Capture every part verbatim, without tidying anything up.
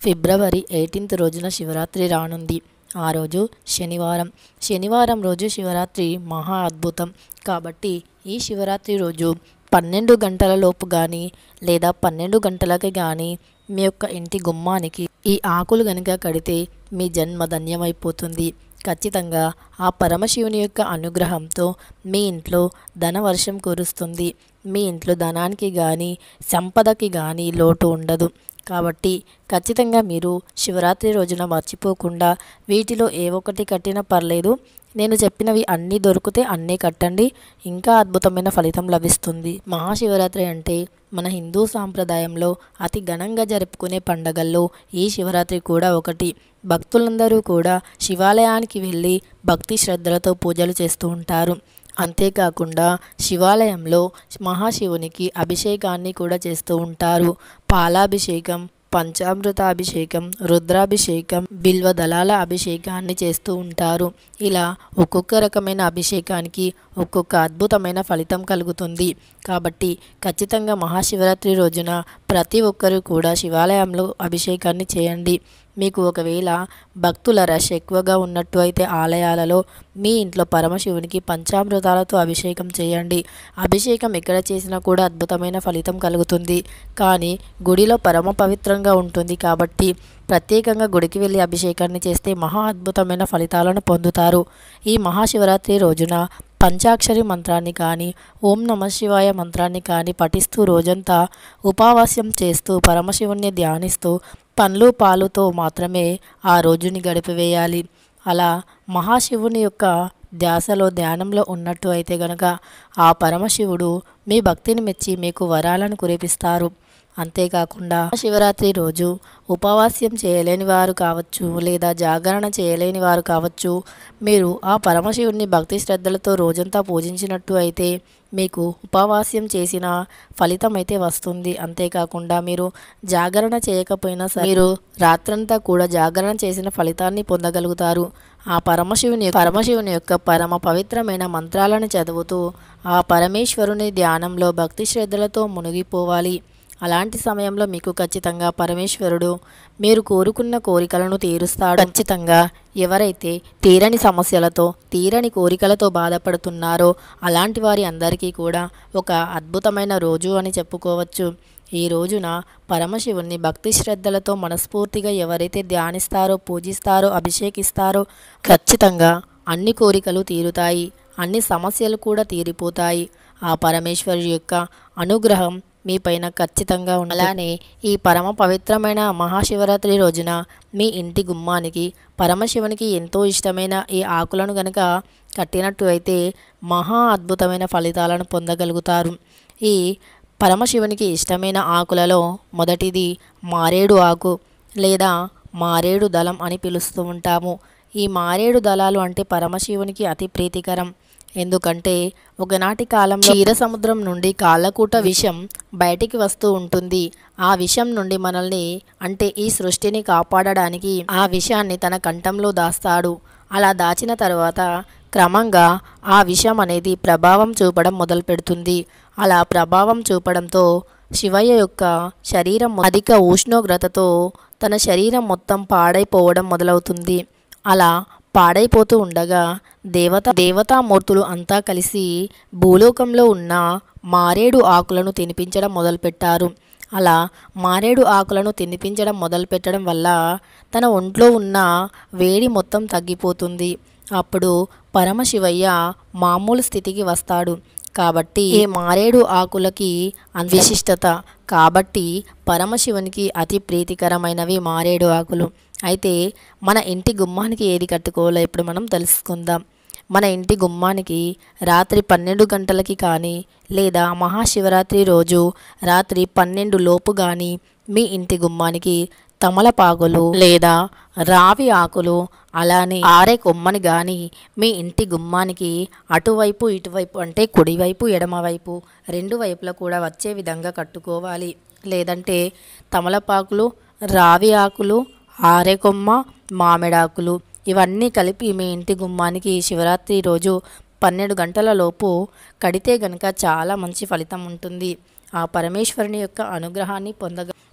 ఫిబ్రవరి eighteenth రోజున శివరాత్రి రానుంది. ఆ రోజు శనివారం. శనివారం రోజు శివరాత్రి మహా అద్భుతం. కాబట్టి ఈ శివరాత్రి రోజు పన్నెండు గంటల లోపు కానీ లేదా పన్నెండు గంటలకి కానీ మీ యొక్క ఇంటి గుమ్మానికి ఈ ఆకులు గనుక కడితే మీ జన్మ ధన్యమైపోతుంది. ఖచ్చితంగా ఆ పరమశివుని యొక్క అనుగ్రహంతో మీ ఇంట్లో ధనవర్షం కురుస్తుంది. మీ ఇంట్లో ధనానికి కానీ సంపదకి కానీ లోటు ఉండదు. కాబట్టి ఖచ్చితంగా మీరు శివరాత్రి రోజున మర్చిపోకుండా వీటిలో ఏ ఒక్కటి కట్టినా పర్లేదు, నేను చెప్పినవి అన్నీ దొరికితే అన్నీ కట్టండి, ఇంకా అద్భుతమైన ఫలితం లభిస్తుంది. మహాశివరాత్రి అంటే మన హిందూ సాంప్రదాయంలో అతి ఘనంగా జరుపుకునే పండగల్లో ఈ శివరాత్రి కూడా ఒకటి. భక్తులందరూ కూడా శివాలయానికి వెళ్ళి భక్తి శ్రద్ధలతో పూజలు చేస్తూ ఉంటారు. అంతేకాకుండా శివాలయంలో మహాశివునికి అభిషేకాన్ని కూడా చేస్తూ ఉంటారు. పాలాభిషేకం, పంచామృతాభిషేకం, రుద్రాభిషేకం, బిల్వ దళాల అభిషేకాన్ని చేస్తూ ఉంటారు. ఇలా ఒక్కొక్క రకమైన అభిషేకానికి ఒక్కొక్క అద్భుతమైన ఫలితం కలుగుతుంది. కాబట్టి ఖచ్చితంగా మహాశివరాత్రి రోజున ప్రతి ఒక్కరూ కూడా శివాలయంలో అభిషేకాన్ని చేయండి. మీకు ఒకవేళ భక్తుల రష్ ఎక్కువగా ఉన్నట్టు అయితే ఆలయాలలో మీ ఇంట్లో పరమశివునికి పంచామృతాలతో అభిషేకం చేయండి. అభిషేకం ఎక్కడ చేసినా కూడా అద్భుతమైన ఫలితం కలుగుతుంది. కానీ గుడిలో పరమ పవిత్రంగా ఉంటుంది కాబట్టి ప్రత్యేకంగా గుడికి వెళ్ళి అభిషేకాన్ని చేస్తే మహా అద్భుతమైన ఫలితాలను పొందుతారు. ఈ మహాశివరాత్రి రోజున పంచాక్షరి మంత్రాన్ని కానీ ఓం నమ శివాయ మంత్రాన్ని కానీ పఠిస్తూ రోజంతా ఉపవాస్యం చేస్తూ పరమశివుణ్ణి ధ్యానిస్తూ పండ్లు పాలుతో మాత్రమే ఆ రోజుని గడిపివేయాలి. అలా మహాశివుని యొక్క ధ్యాసలో ధ్యానంలో ఉన్నట్టు అయితే గనక ఆ పరమశివుడు మీ భక్తిని మెచ్చి మీకు వరాలను కురిపిస్తారు. అంతేకాకుండా శివరాత్రి రోజు ఉపవాస్యం చేయలేని వారు కావచ్చు లేదా జాగరణ చేయలేని వారు కావచ్చు, మీరు ఆ పరమశివుని భక్తి శ్రద్ధలతో రోజంతా పూజించినట్టు అయితే మీకు ఉపవాస్యం చేసిన ఫలితం అయితే వస్తుంది. అంతేకాకుండా మీరు జాగరణ చేయకపోయినా సరే మీరు రాత్రంతా కూడా జాగరణ చేసిన ఫలితాన్ని పొందగలుగుతారు. ఆ పరమశివుని పరమశివుని యొక్క పరమ పవిత్రమైన మంత్రాలను చదువుతూ ఆ పరమేశ్వరుని ధ్యానంలో భక్తి శ్రద్ధలతో మునిగిపోవాలి. అలాంటి సమయంలో మీకు ఖచ్చితంగా పరమేశ్వరుడు మీరు కోరుకున్న కోరికలను తీరుస్తాడు. ఖచ్చితంగా ఎవరైతే తీరని సమస్యలతో తీరని కోరికలతో బాధపడుతున్నారో అలాంటి వారి అందరికీ కూడా ఒక అద్భుతమైన రోజు అని చెప్పుకోవచ్చు. ఈ రోజున పరమశివుణ్ణి భక్తి శ్రద్ధలతో మనస్ఫూర్తిగా ఎవరైతే ధ్యానిస్తారో పూజిస్తారో అభిషేకిస్తారో ఖచ్చితంగా అన్ని కోరికలు తీరుతాయి, అన్ని సమస్యలు కూడా తీరిపోతాయి. ఆ పరమేశ్వరు యొక్క అనుగ్రహం మీ పైన ఖచ్చితంగా ఉండాలి. అలానే ఈ పరమ పవిత్రమైన మహాశివరాత్రి రోజున మీ ఇంటి గుమ్మానికి పరమశివునికి ఎంతో ఇష్టమైన ఈ ఆకులను గనక కట్టినట్టు అయితే మహా అద్భుతమైన ఫలితాలను పొందగలుగుతారు. ఈ పరమశివునికి ఇష్టమైన ఆకులలో మొదటిది మారేడు ఆకు లేదా మారేడు దళం అని పిలుస్తూ ఉంటాము. ఈ మారేడు దళాలు అంటే పరమశివునికి అతి ప్రీతికరం. ఎందుకంటే ఒకనాటి కాలంలో క్షీర సముద్రం నుండి కాళ్ళకూట విషం బయటికి వస్తూ ఉంటుంది. ఆ విషం నుండి మనల్ని అంటే ఈ సృష్టిని కాపాడడానికి ఆ విషాన్ని తన కంఠంలో దాస్తాడు. అలా దాచిన తర్వాత క్రమంగా ఆ విషం అనేది ప్రభావం చూపడం మొదలు పెడుతుంది. అలా ప్రభావం చూపడంతో శివయ్య యొక్క శరీరం అధిక ఉష్ణోగ్రతతో తన శరీరం మొత్తం పాడైపోవడం మొదలవుతుంది. అలా పాడైపోతూ ఉండగా దేవత దేవతామూర్తులు అంతా కలిసి భూలోకంలో ఉన్న మారేడు ఆకులను తినిపించడం మొదలుపెట్టారు. అలా మారేడు ఆకులను తినిపించడం మొదలుపెట్టడం వల్ల తన ఒంట్లో ఉన్న వేడి మొత్తం తగ్గిపోతుంది. అప్పుడు పరమశివయ్య మామూలు స్థితికి వస్తాడు. కాబట్టి ఈ మారేడు ఆకులకి విశిష్టత కాబట్టి పరమశివునికి అతి ప్రీతికరమైనవి మారేడు ఆకులు. అయితే మన ఇంటి గుమ్మానికి ఏది కట్టుకోవాలో ఇప్పుడు మనం తెలుసుకుందాం. మన ఇంటి గుమ్మానికి రాత్రి పన్నెండు గంటలకి కానీ లేదా మహాశివరాత్రి రోజు రాత్రి పన్నెండు లోపు కానీ మీ ఇంటి గుమ్మానికి తమలపాకులు లేదా రావి ఆకులు అలానే ఆరే కొమ్మని కానీ మీ ఇంటి గుమ్మానికి అటువైపు ఇటువైపు అంటే కుడివైపు ఎడమవైపు రెండు వైపులా కూడా వచ్చే విధంగా కట్టుకోవాలి. లేదంటే తమలపాకులు, రావి ఆకులు, ఆరెకొమ్మ, మామిడాకులు ఇవన్నీ కలిపి మీ ఇంటి గుమ్మానికి శివరాత్రి రోజు పన్నెండు గంటల లోపు కడితే గనక చాలా మంచి ఫలితం ఉంటుంది. ఆ పరమేశ్వరుని యొక్క అనుగ్రహాన్ని పొందగ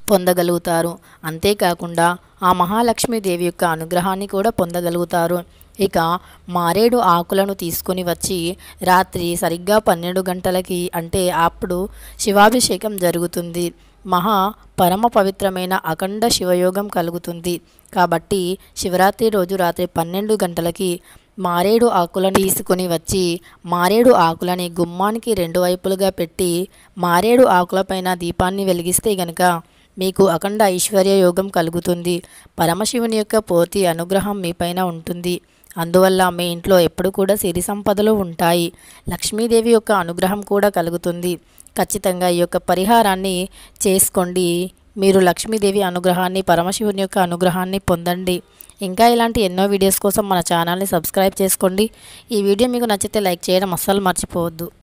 పొందగలుగుతారు. అంతేకాకుండా ఆ మహాలక్ష్మీదేవి యొక్క అనుగ్రహాన్ని కూడా పొందగలుగుతారు. ఇక మారేడు ఆకులను తీసుకొని వచ్చి రాత్రి సరిగ్గా పన్నెండు గంటలకి అంటే అప్పుడు శివాభిషేకం జరుగుతుంది. మహా పరమ పవిత్రమైన అఖండ శివయోగం కలుగుతుంది. కాబట్టి శివరాత్రి రోజు రాత్రి పన్నెండు గంటలకి మారేడు ఆకులను తీసుకొని వచ్చి మారేడు ఆకులని గుమ్మానికి రెండు వైపులుగా పెట్టి మారేడు ఆకులపైన దీపాన్ని వెలిగిస్తే గనక మీకు అఖండ ఐశ్వర్య యోగం కలుగుతుంది. పరమశివుని యొక్క పూర్తి అనుగ్రహం మీపైన ఉంటుంది. అందువల్ల మీ ఇంట్లో ఎప్పుడు కూడా సిరి సంపదలు ఉంటాయి. లక్ష్మీదేవి యొక్క అనుగ్రహం కూడా కలుగుతుంది. ఖచ్చితంగా ఈ యొక్క పరిహారాన్ని చేసుకోండి. మీరు లక్ష్మీదేవి అనుగ్రహాన్ని పరమశివుని యొక్క అనుగ్రహాన్ని పొందండి. ఇంకా ఇలాంటి ఎన్నో వీడియోస్ కోసం మన ఛానల్ని సబ్స్క్రైబ్ చేసుకోండి. ఈ వీడియో మీకు నచ్చితే లైక్ చేయడం అస్సలు మర్చిపోవద్దు.